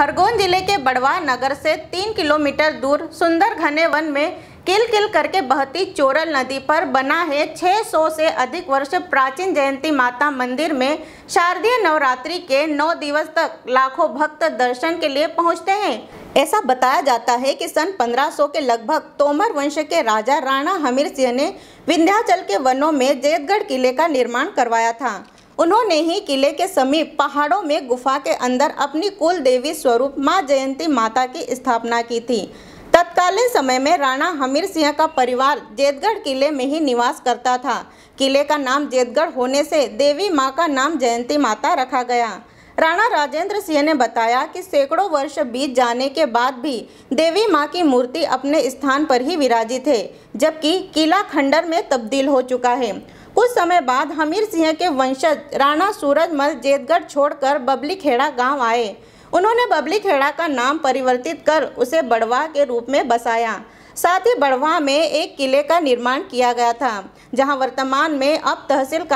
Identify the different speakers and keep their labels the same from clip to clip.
Speaker 1: खरगोन जिले के बड़वा नगर से 3 किलोमीटर दूर सुंदर घने वन में किल किल करके बहती चोरल नदी पर बना है 600 से अधिक वर्ष प्राचीन जयंती माता मंदिर में शारदीय नवरात्रि के 9 दिवस तक लाखों भक्त दर्शन के लिए पहुंचते हैं। ऐसा बताया जाता है कि सन 1500 के लगभग तोमर वंश के राजा राणा हमीर सिंह ने विंध्याचल के वनों में जैतगढ़ किले का निर्माण करवाया था। उन्होंने ही किले के समीप पहाड़ों में गुफा के अंदर अपनी कुल देवी स्वरूप मां जयंती माता की स्थापना की थी। तत्कालीन समय में राणा हमीर सिंह का परिवार जैतगढ़ किले में ही निवास करता था। किले का नाम जैतगढ़ होने से देवी मां का नाम जयंती माता रखा गया। राणा राजेंद्र सिंह ने बताया कि सैकड़ों वर्ष बीत जाने के बाद भी देवी मां की मूर्ति अपने स्थान पर ही विराजित है, जबकि किला खंडर में तब्दील हो चुका है। कुछ समय बाद हमीर सिंह के वंशज राणा सूरजमल जैतगढ़ छोड़कर बबली खेड़ा गांव आए। उन्होंने बबली खेड़ा का नाम परिवर्तित कर उसे बड़वा के रूप में बसाया। साथ ही बड़वा में एक किले का निर्माण किया गया था, जहां वर्तमान में अब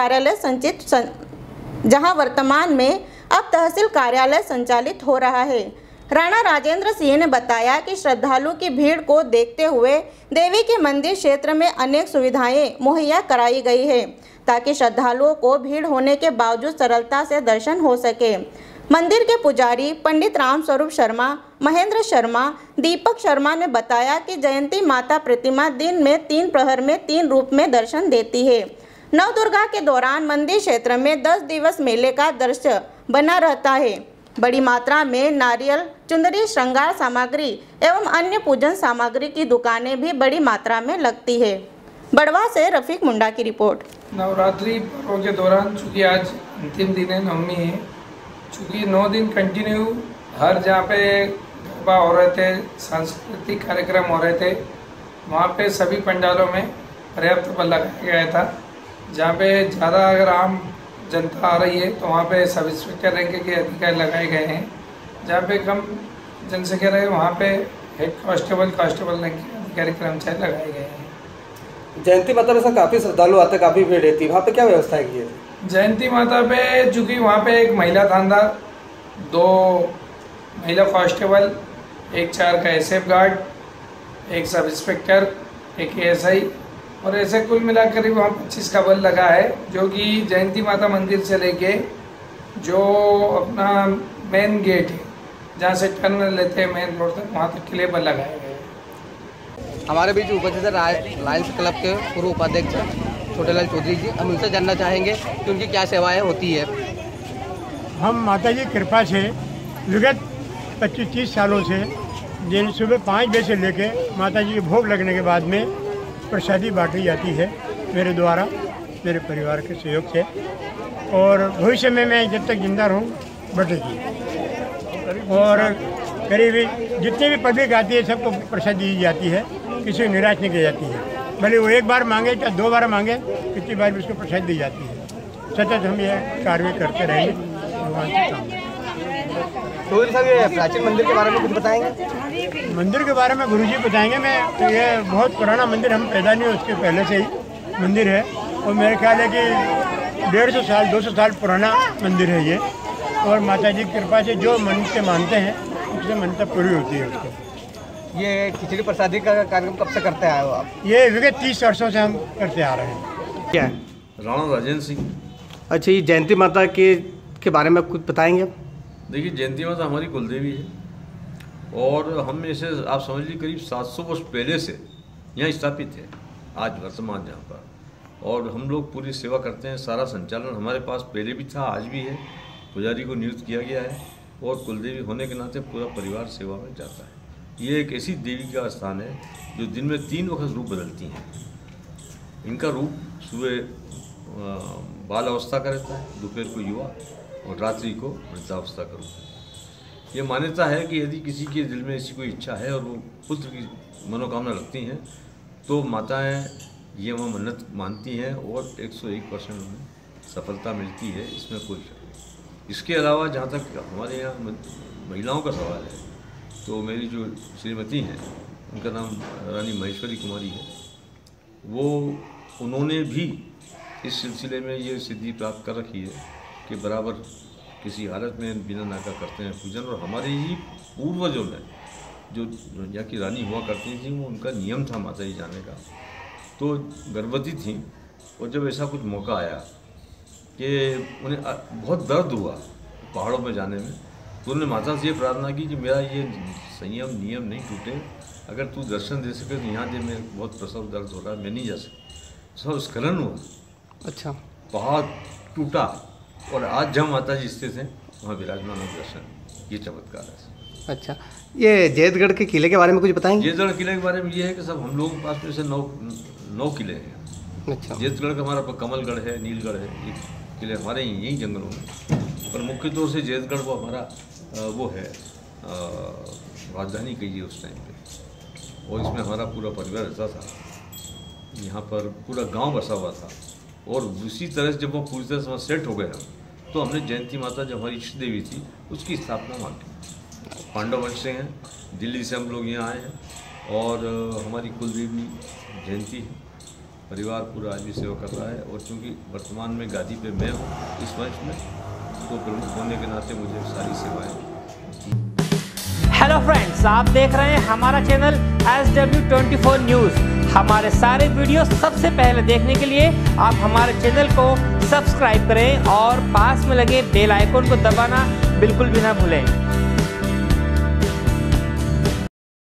Speaker 1: तहसील कार्यालय संचालित हो रहा है। राणा राजेंद्र सिंह ने बताया कि श्रद्धालु की भीड़ को देखते हुए देवी के मंदिर क्षेत्र में अनेक सुविधाएं मुहैया कराई गई है, ताकि श्रद्धालुओं को भीड़ होने के बावजूद सरलता से दर्शन हो सके। मंदिर के पुजारी पंडित राम स्वरूप शर्मा, महेंद्र शर्मा, दीपक शर्मा ने बताया कि जयंती माता प्रतिमा दिन में 3 प्रहर में 3 रूप में दर्शन देती है। नवदुर्गा के दौरान मंदिर क्षेत्र में 10 दिवस मेले का दृश्य बना रहता है। बड़ी मात्रा में नारियल, चुंदरी, श्रृंगार सामग्री एवं अन्य पूजन सामग्री की दुकानें भी बड़ी मात्रा में लगती है। बड़वा से रफीक मुंडा की रिपोर्ट।
Speaker 2: नवरात्रि पर्व के दौरान चूँकि आज अंतिम दिन है, नवमी है, चूँकि 9 दिन कंटिन्यू हर जहाँ पे गरबा हो रहे थे, सांस्कृतिक कार्यक्रम हो रहे थे, वहाँ पे सभी पंडालों में पर्याप्त बल लगाया गया था। जहाँ पे ज़्यादा अगर आम जनता आ रही है तो वहाँ पे सब इंस्पेक्टर रैंक के अधिकारी लगाए गए हैं। जहाँ पे कम जनसंख्या रहे वहाँ पे हेड कांस्टेबल रैंक के अधिकारी कर्मचारी लगाए गए हैं।
Speaker 3: जयंती माता में सर काफ़ी श्रद्धालु आते, काफ़ी भीड़ रहती है, वहाँ पे क्या व्यवस्था है की है?
Speaker 2: जयंती माता पे चूँकि वहाँ पे एक महिला थानेदार, 2 महिला कांस्टेबल, एक 4 का एसएफ गार्ड, एक सब इंस्पेक्टर, एक एएसआई और ऐसे कुल मिलाकर वहाँ 25 का बल लगा है, जो कि जयंती माता मंदिर से लेके जो अपना मेन गेट है, जहाँ से टर्न लेते हैं मेन रोड तक, वहाँ तक के लिए बल लगाए गए हैं।
Speaker 4: हमारे बीच उपस्थित लायंस क्लब के पूर्व उपाध्यक्ष छोटेलाल चौधरी जी, हम उनसे जानना चाहेंगे कि उनकी क्या सेवाएं होती है।
Speaker 5: हम माता जी कृपा से विगत 25-30 सालों से दिन सुबह 5 बजे से लेके माता जी के भोग लगने के बाद में प्रसादी बांटी जाती है मेरे द्वारा, मेरे परिवार के सहयोग से, और भविष्य में मैं जब तक जिंदा रहूँ बटेगी। और करीब जितनी भी पब्लिक आती है सबको प्रसादी दी जाती है, किसी को निराश नहीं की जाती है। भले वो 1 बार मांगे या 2 बार मांगे, कितनी बार भी उसको प्रसाद दी जाती है। सतत हम ये कार्य करते रहेंगे, भगवान से काम।
Speaker 4: तो साहब ये प्राचीन मंदिर के बारे में कुछ बताएंगे?
Speaker 5: मंदिर के बारे में गुरुजी बताएंगे। मैं ये बहुत पुराना मंदिर, हम पैदा नहीं हुए उसके पहले से ही मंदिर है, और मेरे ख्याल है कि 150 साल 200 साल पुराना मंदिर है ये। और माता जी की कृपा से जो मन्नतें मानते हैं उससे मन्नतें पूरी होती है उसको।
Speaker 4: ये खिचड़ी प्रसादी का कार्यक्रम कब से करते आए हो आप?
Speaker 5: ये विगत 30 वर्षों से हम करते आ रहे हैं।
Speaker 4: क्या है?
Speaker 6: राणा राजेंद्र सिंह।
Speaker 4: अच्छा, ये जयंती माता के बारे में कुछ बताएंगे?
Speaker 6: देखिए, जयंती माता हमारी कुलदेवी है और हम इसे आप समझ लीजिए करीब 700 वर्ष पहले से यहाँ स्थापित है, आज वर्तमान यहाँ पर, और हम लोग पूरी सेवा करते हैं। सारा संचालन हमारे पास पहले भी था, आज भी है। पुजारी को नियुक्त किया गया है और कुलदेवी होने के नाते पूरा परिवार सेवा में जाता है। ये एक ऐसी देवी का स्थान है जो दिन में 3 वक्त रूप बदलती हैं। इनका रूप सुबह बाल अवस्था का रहता है, दोपहर को युवा और रात्रि को वृद्धावस्था का रूप। ये मान्यता है कि यदि किसी के दिल में ऐसी कोई इच्छा है और वो पुत्र की मनोकामना रखती हैं तो माताएं ये वहाँ मन्नत मानती हैं और 101% उन्हें सफलता मिलती है, इसमें कोई शक नहीं। इसके अलावा जहाँ तक हमारे यहाँ महिलाओं का सवाल है, तो मेरी जो श्रीमती हैं, उनका नाम रानी महेश्वरी कुमारी है, उन्होंने भी इस सिलसिले में ये सिद्धि प्राप्त कर रखी है कि बराबर किसी हालत में बिना नाका करते हैं पूजन। और हमारे ही पूर्वजों ने जो यहाँ की रानी हुआ करती थी, वो उनका नियम था माता जी जाने का। तो गर्भवती थी और जब ऐसा कुछ मौका आया कि उन्हें बहुत दर्द हुआ पहाड़ों में जाने में, तो उन्होंने माता से ये प्रार्थना की कि मेरा ये संयम नियम नहीं टूटे, अगर तू दर्शन दे सके तो यहाँ दे, मेरे बहुत प्रसव दर्द हो रहा है, मैं नहीं जा सकता। सब स्खलन हुआ,
Speaker 4: अच्छा,
Speaker 6: पहाड़ टूटा और आज जहाँ माता जी स्थित हैं वहाँ विराजमान हो दर्शन, ये चमत्कार है।
Speaker 4: अच्छा, ये जैतगढ़ के किले के बारे में कुछ बताएंगे?
Speaker 6: जैतगढ़ किले के बारे में ये है कि सब हम लोगों के पास में से 9 किले हैं।
Speaker 4: अच्छा,
Speaker 6: जैतगढ़ का हमारा कमलगढ़ है, नीलगढ़ है, ये किले हमारे यही जंगलों में। पर मुख्य तौर से जैतगढ़ वो हमारा वो है राजधानी कहिए उस टाइम पे, और इसमें हमारा पूरा परिवार रहता था। यहाँ पर पूरा गांव बसा हुआ था और उसी तरह से जब वो पूरी तरह से वहाँ सेट हो गए हम, तो हमने जयंती माता जो हमारी इष्ट देवी थी उसकी स्थापना वहाँ की। पांडव वंश से हैं, दिल्ली से हम लोग यहाँ आए हैं और हमारी कुलदेवी जयंती है। परिवार पूरा आज भी सेवा कर रहा है और चूँकि वर्तमान में गादी पे मैं हूँ इस वंश में, तो प्रमुख होने के नाते मुझे सारी सेवाएँ।
Speaker 7: हेलो फ्रेंड्स, आप देख रहे हैं हमारा चैनल SW24 न्यूज़। हमारे सारे वीडियो सबसे पहले देखने के लिए आप हमारे चैनल को सब्सक्राइब करें और पास में लगे बेल आइकन को दबाना बिल्कुल भी ना भूलें।